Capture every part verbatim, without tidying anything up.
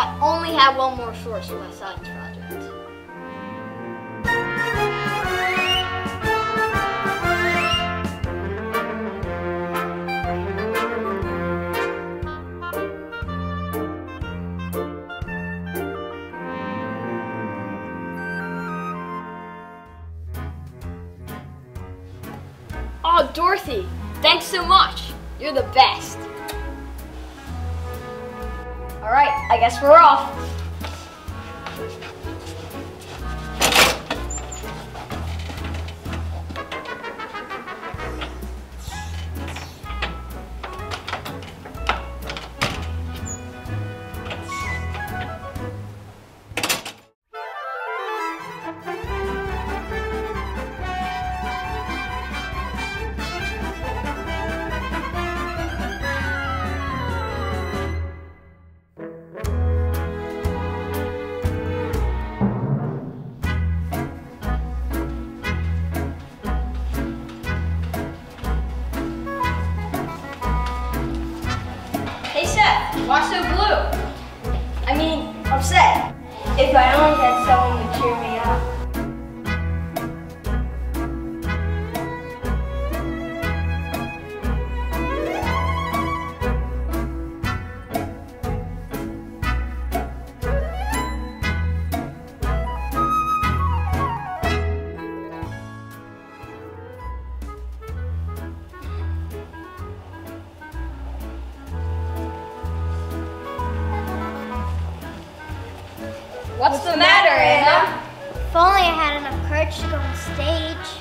I only have one more source for my science project. Oh, Dorothy, thanks so much. You're the best. All right, I guess we're off. Why so blue? I mean, upset. If I only had someone to cheer me up. What's the matter, Anna? If only I had enough courage to go on stage.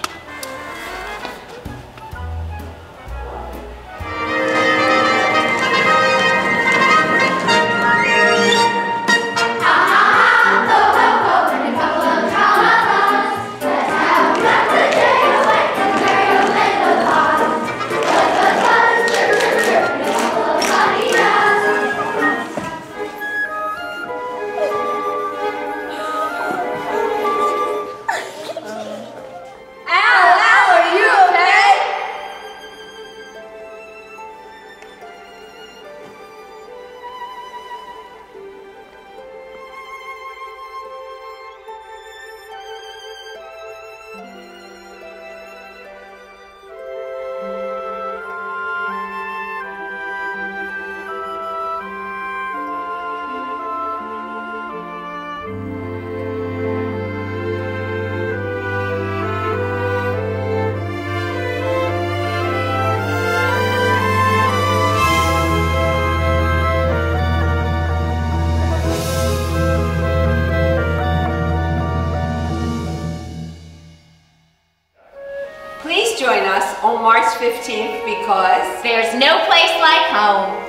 Please join us on March fifteenth because there's no place like home.